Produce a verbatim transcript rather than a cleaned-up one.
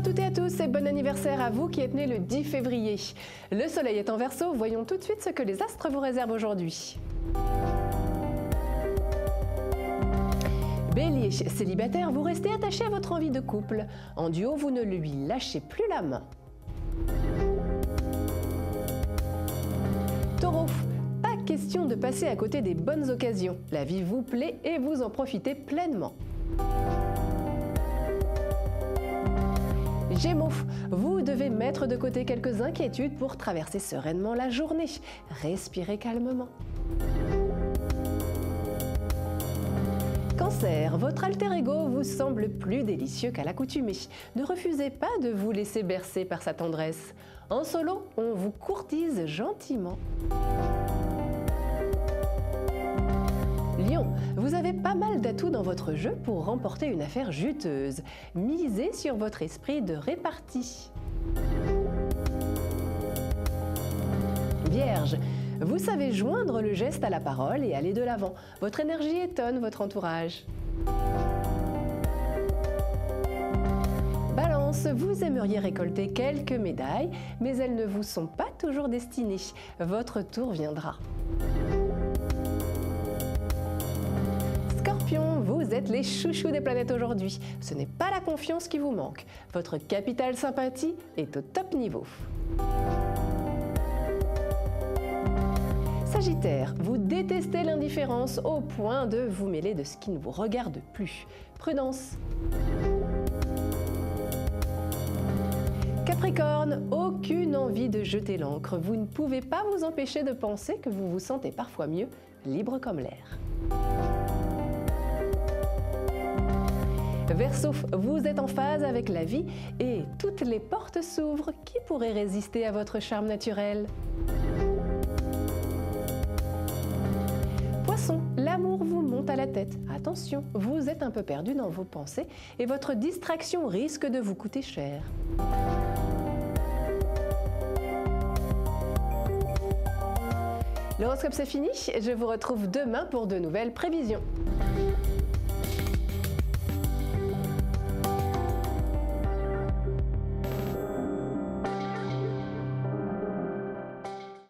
toutes et à tous et bon anniversaire à vous qui êtes nés le dix février. Le soleil est en Verseau, voyons tout de suite ce que les astres vous réservent aujourd'hui. Bélier, célibataire, vous restez attaché à votre envie de couple. En duo, vous ne lui lâchez plus la main. Taureau, pas question de passer à côté des bonnes occasions. La vie vous plaît et vous en profitez pleinement. Gémeaux, vous devez mettre de côté quelques inquiétudes pour traverser sereinement la journée. Respirez calmement. Cancer, votre alter ego vous semble plus délicieux qu'à l'accoutumée. Ne refusez pas de vous laisser bercer par sa tendresse. En solo, on vous courtise gentiment. Lion, vous avez pas mal d'atouts dans votre jeu pour remporter une affaire juteuse. Misez sur votre esprit de répartie. Vierge, vous savez joindre le geste à la parole et aller de l'avant. Votre énergie étonne votre entourage. Balance, vous aimeriez récolter quelques médailles, mais elles ne vous sont pas toujours destinées. Votre tour viendra. Scorpion, vous êtes les chouchous des planètes aujourd'hui. Ce n'est pas la confiance qui vous manque. Votre capital sympathie est au top niveau. Sagittaire, vous détestez l'indifférence au point de vous mêler de ce qui ne vous regarde plus. Prudence. Capricorne, aucune envie de jeter l'encre. Vous ne pouvez pas vous empêcher de penser que vous vous sentez parfois mieux, libre comme l'air. Verseau, vous êtes en phase avec la vie et toutes les portes s'ouvrent. Qui pourrait résister à votre charme naturel? Poisson, l'amour vous monte à la tête. Attention, vous êtes un peu perdu dans vos pensées et votre distraction risque de vous coûter cher. L'horoscope c'est fini, je vous retrouve demain pour de nouvelles prévisions.